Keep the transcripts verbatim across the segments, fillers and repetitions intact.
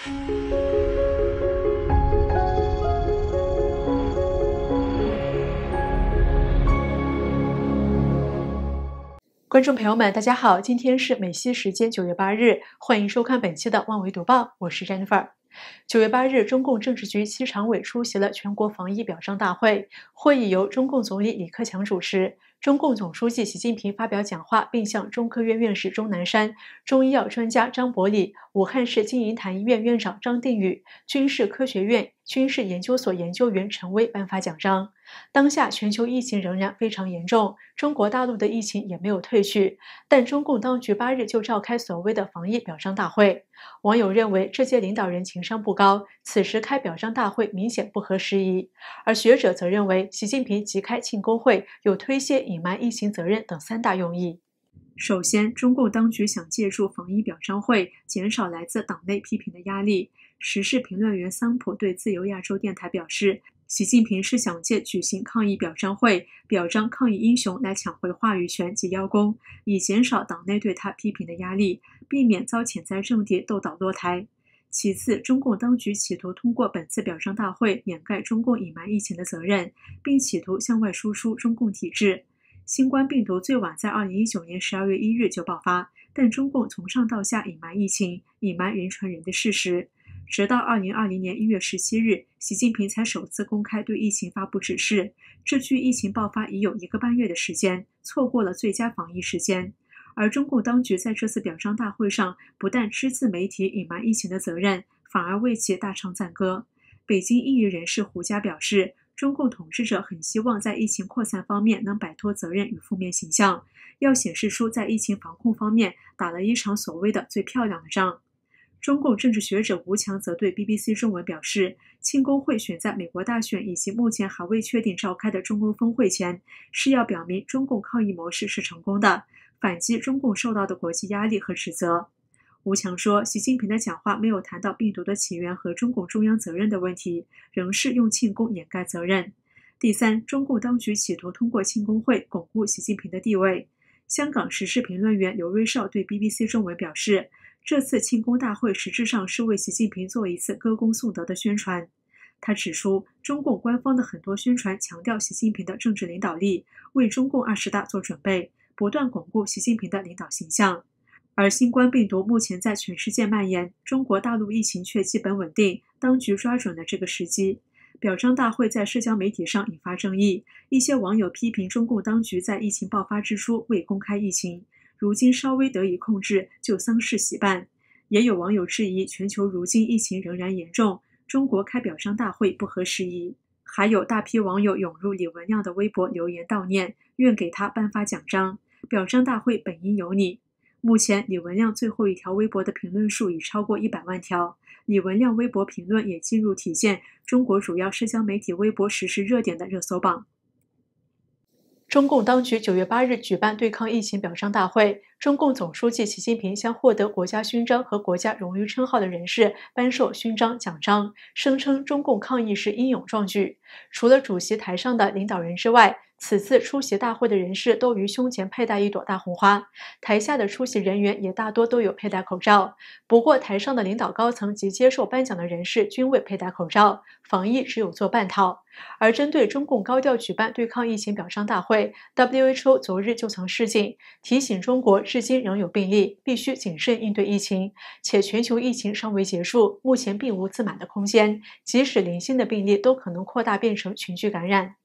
观众朋友们，大家好，今天是美西时间九月八日，欢迎收看本期的万维读报，我是 Jennifer。九月八日，中共政治局七常委出席了全国防疫表彰大会，会议由中共总理李克强主持。中共总书记习近平发表讲话，并向中科院院士钟南山、中医药专家张伯礼、武汉市金银潭医院院长张定宇、军事科学院军事研究所研究员陈薇颁发奖章。当下全球疫情仍然非常严重，中国大陆的疫情也没有退去，但中共当局八日就召开所谓的防疫表彰大会。网友认为这届领导人情商不高，此时开表彰大会明显不合时宜，而学者则认为习近平即开庆功会有推卸隐瞒疫情责任等三大用意。首先，中共当局想借助防疫表彰会减少来自党内批评的压力。时事评论员桑普对自由亚洲电台表示，习近平是想借举行抗疫表彰会，表彰抗疫英雄来抢回话语权及邀功，以减少党内对他批评的压力，避免遭潜在政敌斗倒落台。其次，中共当局企图通过本次表彰大会掩盖中共隐瞒疫情的责任，并企图向外输出中共体制。新冠病毒最晚在二零一九年十二月一日就爆发，但中共从上到下隐瞒疫情，隐瞒人传人的事实。直到二零二零年一月十七日，习近平才首次公开对疫情发布指示，这距疫情爆发已有一个半月的时间，错过了最佳防疫时间。而中共当局在这次表彰大会上，不但只字媒体隐瞒疫情的责任，反而为其大唱赞歌。北京异议人士胡佳表示，中共统治者很希望在疫情扩散方面能摆脱责任与负面形象，要显示出在疫情防控方面打了一场所谓的最漂亮的仗。中共政治学者吴强则对 B B C 中文表示，庆功会选在美国大选以及目前还未确定召开的中欧峰会前，是要表明中共抗疫模式是成功的，反击中共受到的国际压力和指责。吴强说，习近平的讲话没有谈到病毒的起源和中共中央责任的问题，仍是用庆功掩盖责任。第三，中共当局企图通过庆功会巩固习近平的地位。香港时事评论员刘瑞绍对 B B C 中文表示，这次庆功大会实质上是为习近平做一次歌功颂德的宣传。他指出，中共官方的很多宣传强调习近平的政治领导力，为中共二十大做准备，不断巩固习近平的领导形象。而新冠病毒目前在全世界蔓延，中国大陆疫情却基本稳定，当局抓准了这个时机。表彰大会在社交媒体上引发争议，一些网友批评中共当局在疫情爆发之初未公开疫情，如今稍微得以控制就丧事喜办。也有网友质疑，全球如今疫情仍然严重，中国开表彰大会不合时宜。还有大批网友涌入李文亮的微博留言悼念，愿给他颁发奖章，表彰大会本应有你。目前李文亮最后一条微博的评论数已超过一百万条，李文亮微博评论也进入体现中国主要社交媒体微博实时热点的热搜榜。中共当局九月八日举办对抗疫情表彰大会，中共总书记习近平向获得国家勋章和国家荣誉称号的人士颁授勋章奖章，声称中共抗疫是英勇壮举。除了主席台上的领导人之外，此次出席大会的人士都于胸前佩戴一朵大红花，台下的出席人员也大多都有佩戴口罩。不过，台上的领导高层及接受颁奖的人士均未佩戴口罩，防疫只有做半套。而针对中共高调举办对抗疫情表彰大会 ，W H O 昨日就曾示警，提醒中国至今仍有病例，必须谨慎应对疫情，且全球疫情尚未结束，目前并无自满的空间，即使零星的病例都可能扩大变成群聚感染。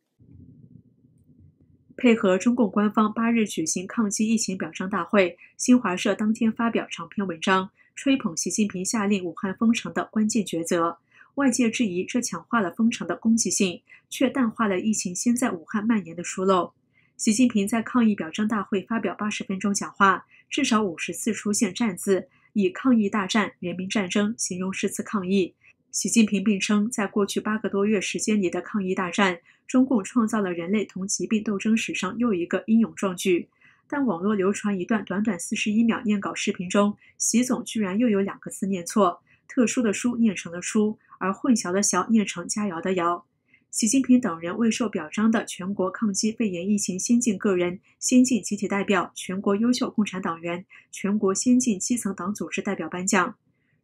配合中共官方八日举行抗击疫情表彰大会，新华社当天发表长篇文章，吹捧习近平下令武汉封城的关键抉择。外界质疑这强化了封城的攻击性，却淡化了疫情先在武汉蔓延的疏漏。习近平在抗疫表彰大会发表八十分钟讲话，至少五十次出现战字，以抗疫大战、人民战争形容这次抗疫。习近平并称，在过去八个多月时间里的抗疫大战，中共创造了人类同疾病斗争史上又一个英勇壮举。但网络流传一段短短四十一秒念稿视频中，习总居然又有两个字念错，特殊的殊念成了出，而混淆的淆念成佳肴的肴。习近平等人未受表彰的全国抗击肺炎疫情先进个人、先进集体代表、全国优秀共产党员、全国先进基层党组织代表颁奖。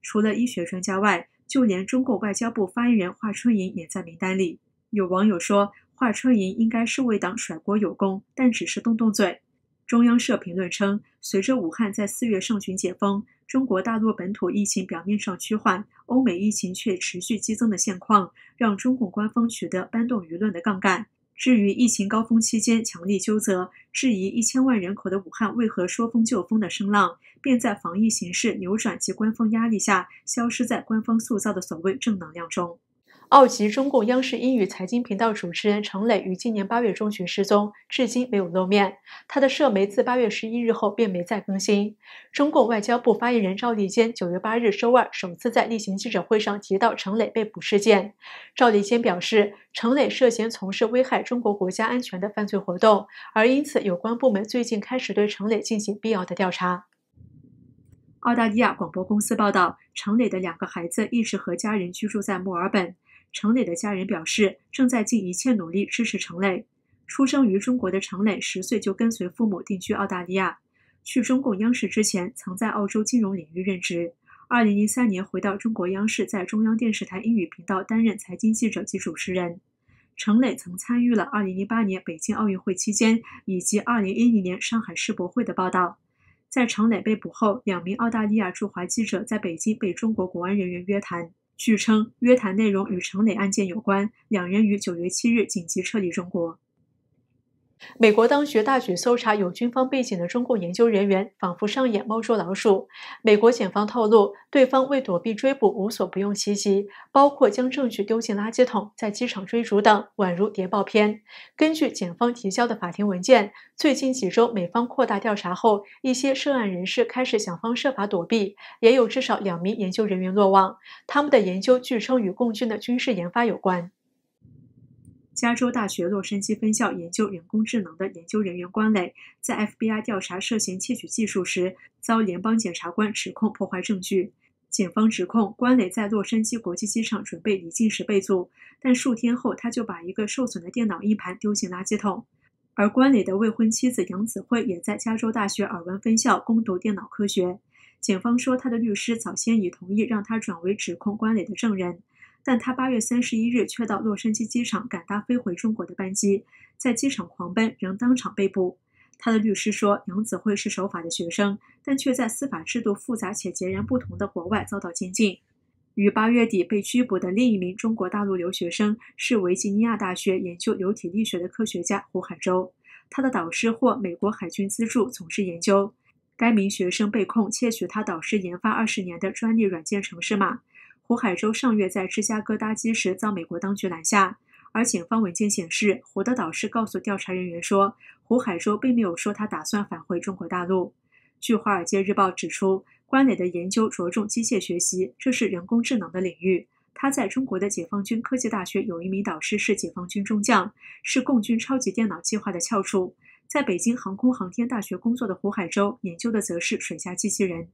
除了医学专家外，就连中共外交部发言人华春莹也在名单里。有网友说，华春莹应该是为党甩锅有功，但只是动动嘴。中央社评论称，随着武汉在四月上旬解封，中国大陆本土疫情表面上趋缓，欧美疫情却持续激增的现况，让中共官方取得搬动舆论的杠杆。至于疫情高峰期间强力纠责、质疑一千万人口的武汉为何说封就封的声浪，便在防疫形势扭转及官方压力下，消失在官方塑造的所谓正能量中。澳籍中共央视英语财经频道主持人程磊于今年八月中旬失踪，至今没有露面。他的社媒自八月十一日后便没再更新。中共外交部发言人赵立坚九月八日周二首次在例行记者会上提到程磊被捕事件。赵立坚表示，程磊涉嫌从事危害中国国家安全的犯罪活动，而因此有关部门最近开始对程磊进行必要的调查。澳大利亚广播公司报道，程磊的两个孩子一直和家人居住在墨尔本。程磊的家人表示，正在尽一切努力支持程磊。出生于中国的程磊十岁就跟随父母定居澳大利亚。去中共央视之前，曾在澳洲金融领域任职。二零零三年回到中国央视，在中央电视台英语频道担任财经记者及主持人。程磊曾参与了二零零八年北京奥运会期间以及二零一零年上海世博会的报道。在程磊被捕后，两名澳大利亚驻华记者在北京被中国国安人员约谈。据称，约谈内容与程磊案件有关，两人于九月七日紧急撤离中国。美国当局大举搜查有军方背景的中共研究人员，仿佛上演猫捉老鼠。美国检方透露，对方为躲避追捕无所不用其极，包括将证据丢进垃圾桶、在机场追逐等，宛如谍报片。根据检方提交的法庭文件，最近几周美方扩大调查后，一些涉案人士开始想方设法躲避，也有至少两名研究人员落网。他们的研究据称与共军的军事研发有关。加州大学洛杉矶分校研究人工智能的研究人员关磊，在 F B I 调查涉嫌窃取技术时，遭联邦检察官指控破坏证据。检方指控关磊在洛杉矶国际机场准备离境时被阻，但数天后他就把一个受损的电脑硬盘丢进垃圾桶。而关磊的未婚妻子杨子慧也在加州大学尔文分校攻读电脑科学。检方说，他的律师早先已同意让他转为指控关磊的证人。但他八月三十一日却到洛杉矶机场赶搭飞回中国的班机，在机场狂奔，仍当场被捕。他的律师说，杨子慧是守法的学生，但却在司法制度复杂且截然不同的国外遭到监禁。于八月底被拘捕的另一名中国大陆留学生是维吉尼亚大学研究流体力学的科学家胡海洲，他的导师获美国海军资助从事研究。该名学生被控窃取他导师研发二十年的专利软件程式码。胡海洲上月在芝加哥搭机时遭美国当局拦下，而检方文件显示，胡的导师告诉调查人员说，胡海洲并没有说他打算返回中国大陆。据《华尔街日报》指出，关磊的研究着重机械学习，这是人工智能的领域。他在中国的解放军科技大学有一名导师是解放军中将，是共军超级电脑计划的翘楚。在北京航空航天大学工作的胡海洲研究的则是水下机器人。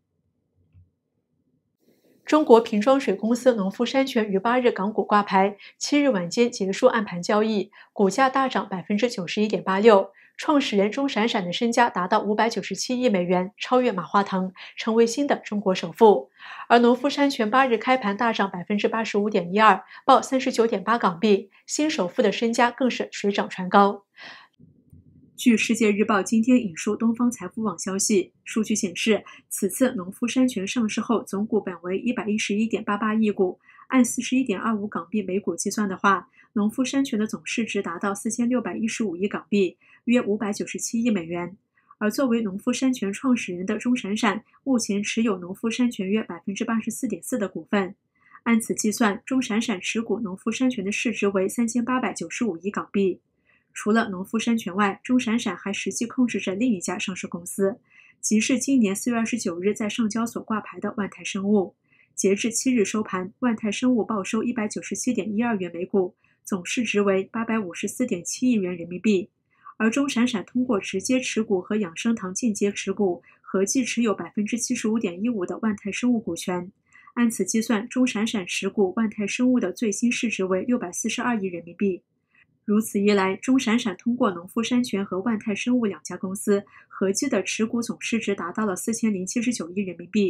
中国瓶装水公司农夫山泉于八日港股挂牌，七日晚间结束暗盘交易，股价大涨 百分之九十一点八六。创始人钟闪闪的身家达到五百九十七亿美元，超越马化腾，成为新的中国首富。而农夫山泉八日开盘大涨 百分之八十五点一二，报三十九点八港币，新首富的身家更是水涨船高。据世界日报今天引述东方财富网消息，数据显示，此次农夫山泉上市后总股本为 一百一十一点八八亿股，按 四十一点二五港币每股计算的话，农夫山泉的总市值达到四千六百一十五亿港币，约五百九十七亿美元。而作为农夫山泉创始人的钟闪闪，目前持有农夫山泉约 百分之八十四点四 的股份。按此计算，钟闪闪持股农夫山泉的市值为三千八百九十五亿港币。除了农夫山泉外，钟闪闪还实际控制着另一家上市公司，即是今年四月二十九日在上交所挂牌的万泰生物。截至七日收盘，万泰生物报收 一百九十七点一二元每股，总市值为 八百五十四点七亿元人民币。而钟闪闪通过直接持股和养生堂间接持股，合计持有 百分之七十五点一五 的万泰生物股权。按此计算，钟闪闪持股万泰生物的最新市值为六百四十二亿人民币。如此一来，钟闪闪通过农夫山泉和万泰生物两家公司合计的持股总市值达到了四千零七十九亿人民币。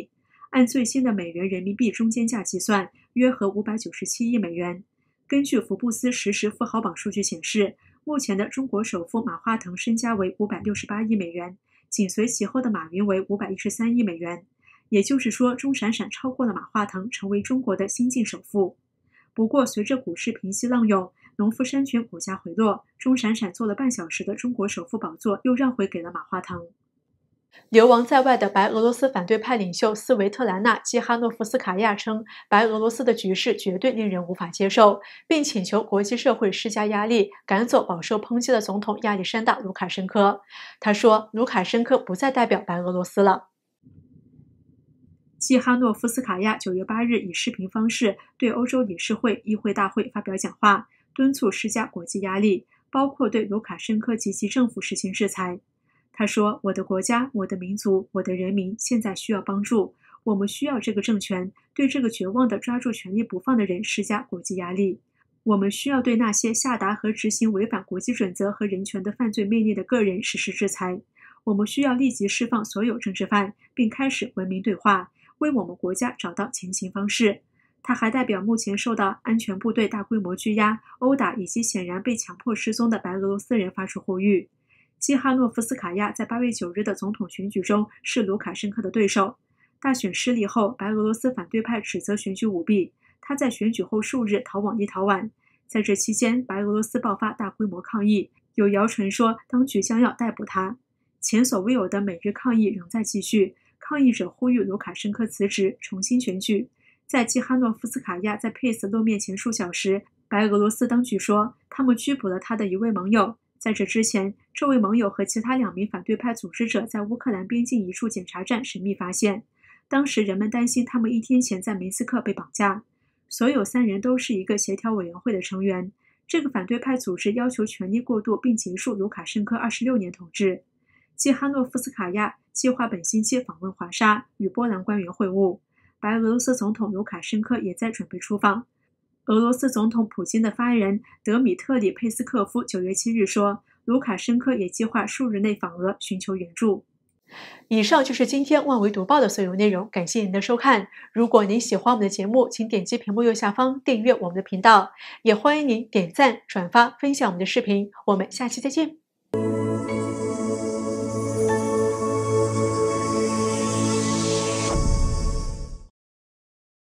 按最新的美元人民币中间价计算，约合五百九十七亿美元。根据福布斯实时富豪榜数据显示，目前的中国首富马化腾身家为五百六十八亿美元，紧随其后的马云为五百一十三亿美元。也就是说，钟闪闪超过了马化腾，成为中国的新晋首富。不过，随着股市平息浪涌，农夫山泉股价回落，钟闪闪坐了半小时的中国首富宝座又让回给了马化腾。流亡在外的白俄罗斯反对派领袖斯维特兰娜·季哈诺夫斯卡娅称，白俄罗斯的局势绝对令人无法接受，并请求国际社会施加压力，赶走饱受抨击的总统亚历山大·卢卡申科。他说，卢卡申科不再代表白俄罗斯了。季哈诺夫斯卡娅九月八日以视频方式对欧洲理事会议会大会发表讲话，敦促施加国际压力，包括对卢卡申科及其政府实行制裁。他说，我的国家、我的民族、我的人民现在需要帮助，我们需要这个政权对这个绝望的抓住权力不放的人施加国际压力。我们需要对那些下达和执行违反国际准则和人权的犯罪命令的个人实施制裁。我们需要立即释放所有政治犯，并开始文明对话，为我们国家找到前行方式。他还代表目前受到安全部队大规模拘押、殴打以及显然被强迫失踪的白俄罗斯人发出呼吁。季哈诺夫斯卡娅在八月九日的总统选举中是卢卡申科的对手。大选失利后，白俄罗斯反对派指责选举舞弊。他在选举后数日逃往立陶宛。在这期间，白俄罗斯爆发大规模抗议，有谣传说当局将要逮捕他。前所未有的每日抗议仍在继续，抗议者呼吁卢卡申科辞职，重新选举。在季哈诺夫斯卡娅在佩斯露面前数小时，白俄罗斯当局说他们拘捕了他的一位盟友。在这之前，这位盟友和其他两名反对派组织者在乌克兰边境一处检查站神秘发现，当时人们担心他们一天前在明斯克被绑架。所有三人都是一个协调委员会的成员。这个反对派组织要求权力过渡并结束卢卡申科二十六年统治。季哈诺夫斯卡娅计划本星期访问华沙，与波兰官员会晤。白俄罗斯总统卢卡申科也在准备出访。俄罗斯总统普京的发言人德米特里·佩斯科夫九月七日说，卢卡申科也计划数日内访俄寻求援助。以上就是今天万维读报的所有内容，感谢您的收看。如果您喜欢我们的节目，请点击屏幕右下方订阅我们的频道，也欢迎您点赞、转发、分享我们的视频。我们下期再见。